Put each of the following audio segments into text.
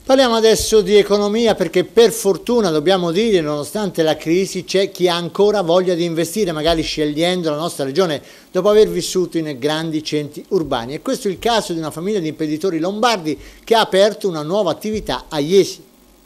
Parliamo adesso di economia perché per fortuna dobbiamo dire, nonostante la crisi, c'è chi ha ancora voglia di investire, magari scegliendo la nostra regione dopo aver vissuto in grandi centri urbani. E questo è il caso di una famiglia di imprenditori lombardi che ha aperto una nuova attività a Jesi.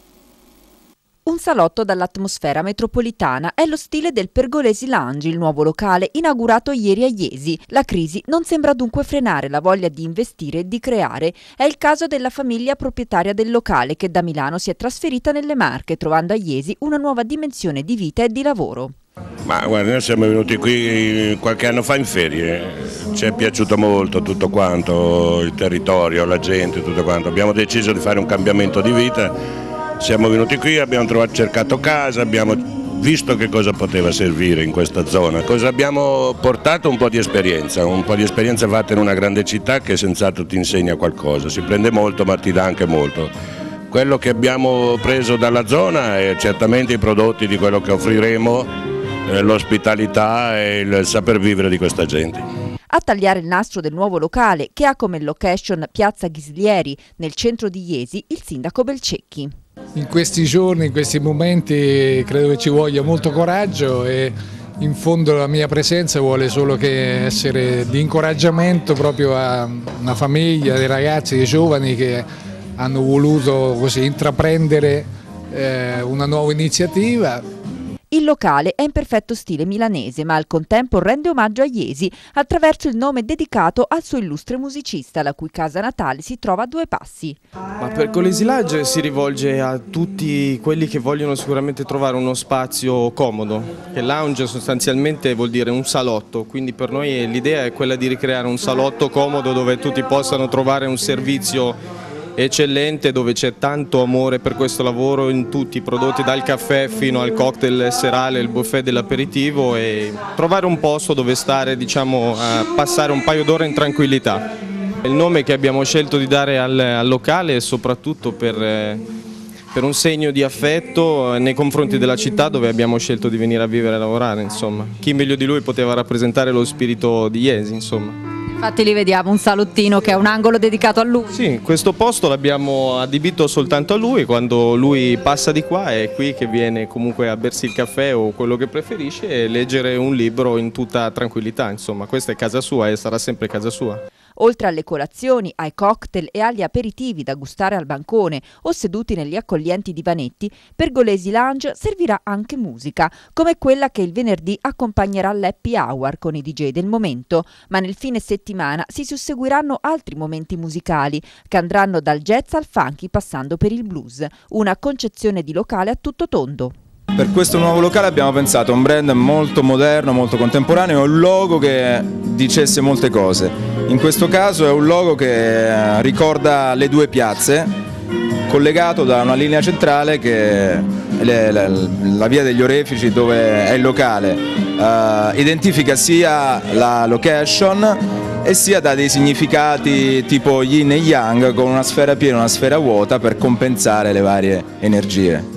Un salotto dall'atmosfera metropolitana è lo stile del Pergolesi Lounge, il nuovo locale inaugurato ieri a Jesi. La crisi non sembra dunque frenare la voglia di investire e di creare. È il caso della famiglia proprietaria del locale che da Milano si è trasferita nelle Marche, trovando a Jesi una nuova dimensione di vita e di lavoro. Ma guarda, noi siamo venuti qui qualche anno fa in ferie, ci è piaciuto molto tutto quanto, il territorio, la gente, tutto quanto. Abbiamo deciso di fare un cambiamento di vita. Siamo venuti qui, abbiamo cercato casa, abbiamo visto che cosa poteva servire in questa zona, cosa abbiamo portato, un po' di esperienza fatta in una grande città che senz'altro ti insegna qualcosa, si prende molto ma ti dà anche molto. Quello che abbiamo preso dalla zona è certamente i prodotti di quello che offriremo, l'ospitalità e il saper vivere di questa gente. A tagliare il nastro del nuovo locale, che ha come location Piazza Ghislieri, nel centro di Jesi, il sindaco Belcecchi. In questi giorni, in questi momenti credo che ci voglia molto coraggio e in fondo la mia presenza vuole solo che essere di incoraggiamento proprio a una famiglia, dei ragazzi, dei giovani che hanno voluto così intraprendere una nuova iniziativa. Il locale è in perfetto stile milanese, ma al contempo rende omaggio a Jesi attraverso il nome dedicato al suo illustre musicista, la cui casa natale si trova a 2 passi. Ma Pergolesi Lounge si rivolge a tutti quelli che vogliono sicuramente trovare uno spazio comodo. Il lounge sostanzialmente vuol dire un salotto, quindi per noi l'idea è quella di ricreare un salotto comodo dove tutti possano trovare un servizio eccellente, dove c'è tanto amore per questo lavoro in tutti i prodotti, dal caffè fino al cocktail serale, il buffet dell'aperitivo, e trovare un posto dove stare, diciamo, a passare un paio d'ore in tranquillità. Il nome che abbiamo scelto di dare al locale è soprattutto per un segno di affetto nei confronti della città dove abbiamo scelto di venire a vivere e lavorare, insomma. Chi meglio di lui poteva rappresentare lo spirito di Jesi, insomma. Infatti lì vediamo un salottino che è un angolo dedicato a lui. Sì, questo posto l'abbiamo adibito soltanto a lui, quando lui passa di qua è qui che viene comunque a bersi il caffè o quello che preferisce e leggere un libro in tutta tranquillità, insomma, questa è casa sua e sarà sempre casa sua. Oltre alle colazioni, ai cocktail e agli aperitivi da gustare al bancone o seduti negli accoglienti divanetti, Pergolesi Lounge servirà anche musica, come quella che il venerdì accompagnerà l'Happy Hour con i DJ del momento, ma nel fine settimana si susseguiranno altri momenti musicali che andranno dal jazz al funky passando per il blues, una concezione di locale a tutto tondo. Per questo nuovo locale abbiamo pensato a un brand molto moderno, molto contemporaneo, un logo che dicesse molte cose. In questo caso è un logo che ricorda le 2 piazze, collegato da una linea centrale che è la via degli Orefici, dove è il locale. Identifica sia la location e sia dà dei significati tipo yin e yang, con una sfera piena e una sfera vuota per compensare le varie energie.